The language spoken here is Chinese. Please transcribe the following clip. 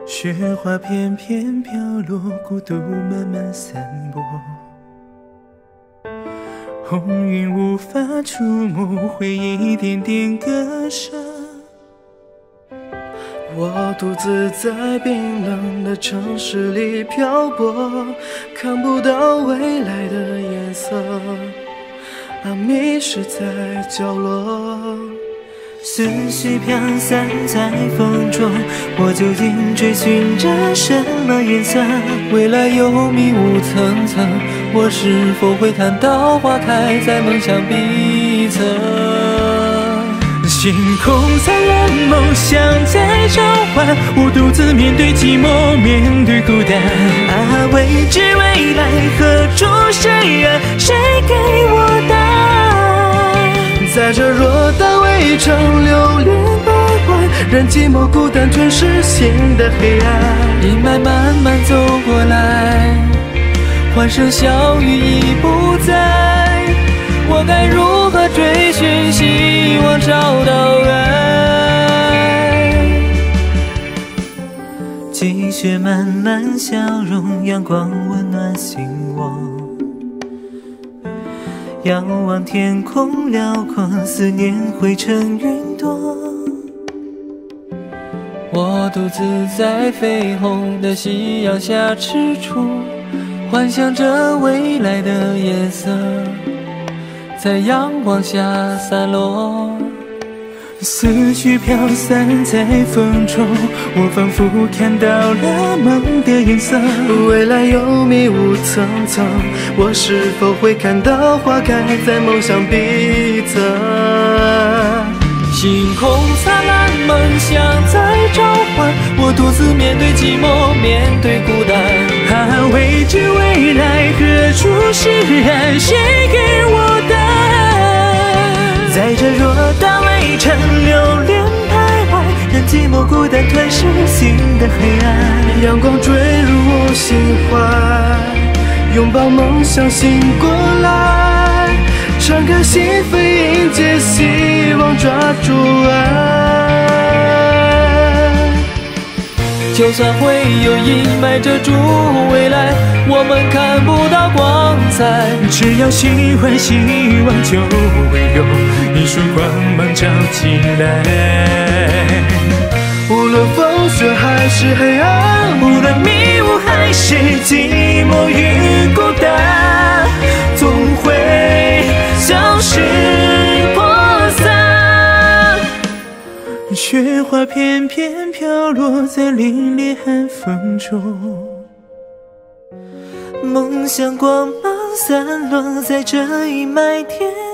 雪花片片飘落，孤独慢慢散播。红云无法触摸，回忆一点点割舍。 我独自在冰冷的城市里漂泊，看不到未来的颜色，迷失在角落。 思绪飘散在风中，我究竟追寻着什么颜色？ 未来有迷雾层层，我是否会看到花开在梦想彼侧？ 星空灿烂，梦想在召唤，我独自面对寂寞，面对孤单。未知未来何处是岸？谁给我答案？ 在这偌大围城流连徘徊，任寂寞孤单吞噬心的黑暗。阴霾慢慢走过来，欢声笑语已不在，我该如何追寻希望，找到爱？ 积雪慢慢消融，阳光温暖心窝。仰望天空辽阔，思念汇成云朵。 我独自在绯红的夕阳下踟蹰，幻想着未来的颜色在阳光下散落。 思绪飘散在风中，我仿佛看到了梦的颜色。 未来有迷雾层层，我是否会看到花开在梦想彼侧？星空灿烂，梦想在召唤，我独自面对寂寞，面对孤单。 未知未来何处是岸？谁给我答案？在这偌大围城流连徘徊，任寂寞孤单吞噬心的黑暗。 阳光坠入我心怀，拥抱梦想醒过来，敞开心扉迎接希望，抓住爱。就算会有阴霾遮住未来，我们看不到光彩。 只要喜欢希望，就会有一束光芒照进来。 无论风雪还是黑暗， 无论迷雾还是寂寞与孤单，总会消失破散。雪花片片飘落在凛冽寒风中，梦想光芒散落在这一麦田。